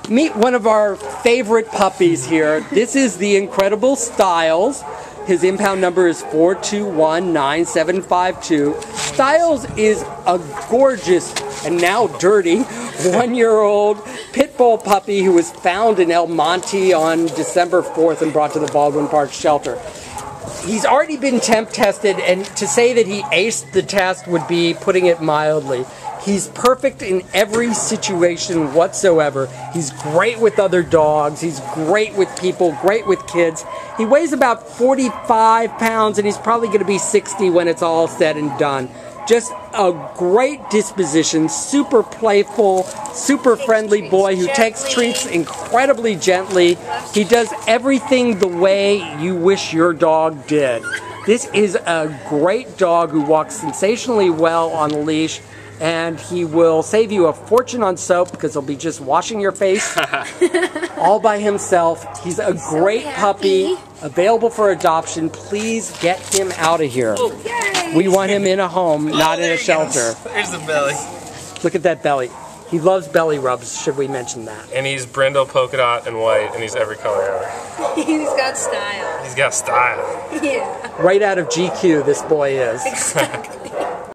Meet one of our favorite puppies here. This is the incredible Styles. His impound number is 4219752. Styles is a gorgeous and now dirty 1-year-old pit bull puppy who was found in El Monte on December 4th and brought to the Baldwin Park shelter. He's already been temp tested, and to say that he aced the test would be putting it mildly. He's perfect in every situation whatsoever. He's great with other dogs. He's great with people, great with kids. He weighs about 45 pounds, and he's probably going to be 60 when it's all said and done. Just a great disposition, super playful, super friendly boy who takes treats incredibly gently. He does everything the way you wish your dog did. This is a great dog who walks sensationally well on the leash, and he will save you a fortune on soap because he'll be just washing your face all by himself. He's a great puppy, available for adoption. Please get him out of here. We want him in a home, not in a shelter. There's the belly. Look at that belly. He loves belly rubs, should we mention that? And he's brindle, polka dot, and white, and he's every color ever. He's got style. He's got style. Yeah. Right out of GQ, this boy is. Exactly.